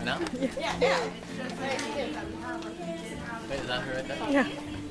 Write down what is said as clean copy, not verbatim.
No? Yeah. Wait, is that her right there? Yeah.